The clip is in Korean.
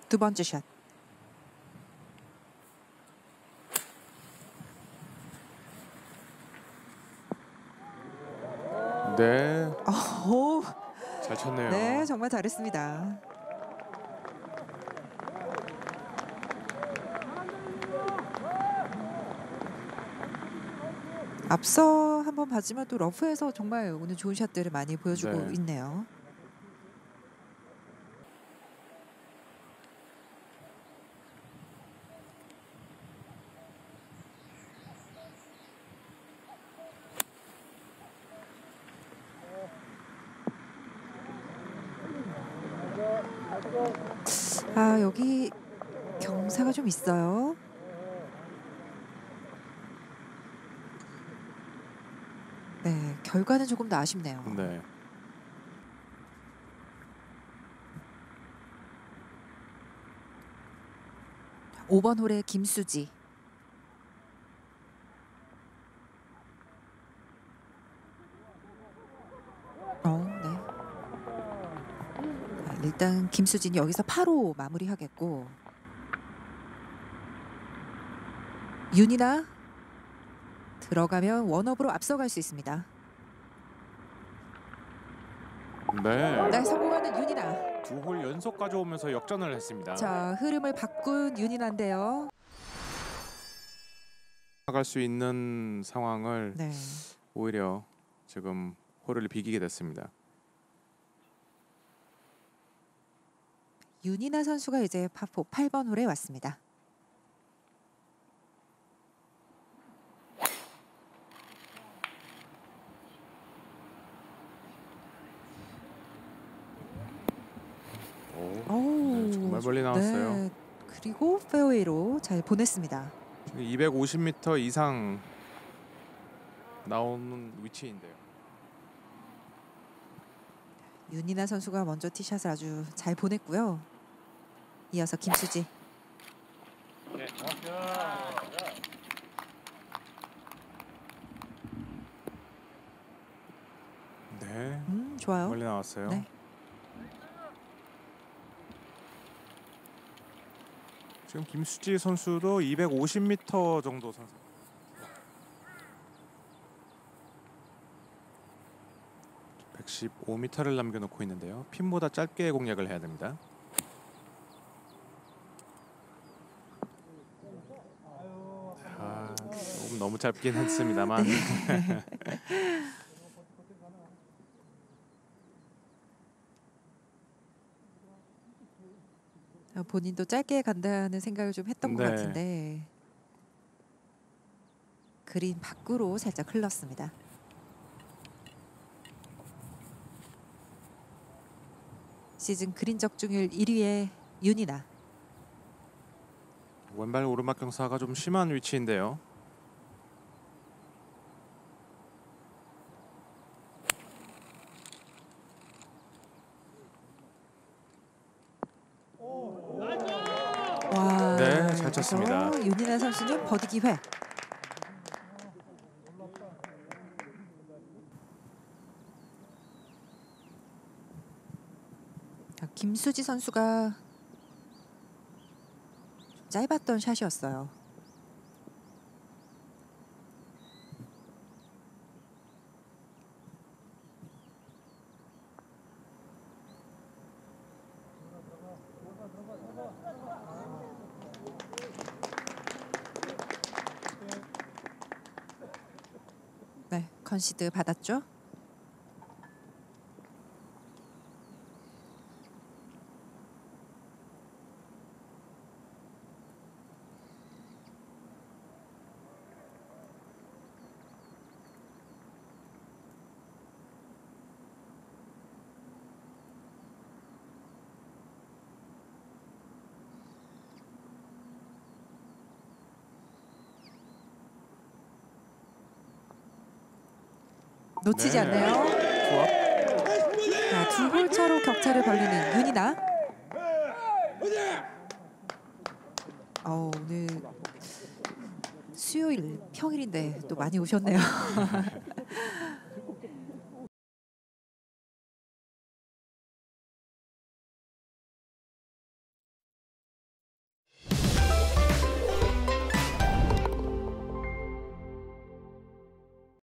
두 번째 샷. 네, 오, 잘 쳤네요. 네, 정말 잘했습니다. 앞서 한번 봤지만 또 러프에서 정말 오늘 좋은 샷들을 많이 보여주고 네. 있네요. 아, 여기 경사가 좀 있어요. 네, 결과는 조금 더 아쉽네요. 네. 오 번 홀의 김수지. 네. 일단 김수진이 여기서 8호 마무리하겠고, 윤이나 들어가면 원업으로 앞서갈 수 있습니다. 네. 네, 성공하는 윤이나. 두 홀 연속 가져오면서 역전을 했습니다. 자, 흐름을 바꾼 윤이나인데요. 나갈 수 있는 상황을 네. 오히려 지금 홀을 비기게 됐습니다. 윤이나 선수가 이제 파4 8번 홀에 왔습니다. 네, 정말 멀리 나왔어요. 네, 그리고 페어웨이로 잘 보냈습니다. 250m 이상 나오는 위치인데요. 윤이나 선수가 먼저 티샷을 아주 잘 보냈고요. 이어서 김수지. 네, 좋아요. 멀리 나왔어요. 네. 지금 김수지 선수도 250m 정도 선수. 115m를 남겨놓고 있는데요. 핀보다 짧게 공략을 해야 됩니다. 조금 너무 짧긴 했습니다만. 네. 본인도 짧게 간다는 생각을 좀 했던 것 네. 같은데 그린 밖으로 살짝 흘렀습니다. 시즌 그린 적중률 1위의 윤이나. 왼발 오르막 경사가 좀 심한 위치인데요. 와, 네, 잘 쳤습니다. 그래서 윤이나 선수는 버디 기회. 김수지 선수가 좀 짧았던 샷이었어요. 네, 컨시드 받았죠. 놓치지 네. 않네요. 투업. 두 홀 차로 격차를 벌리는 윤이나. 오늘 수요일 평일인데 또 많이 오셨네요.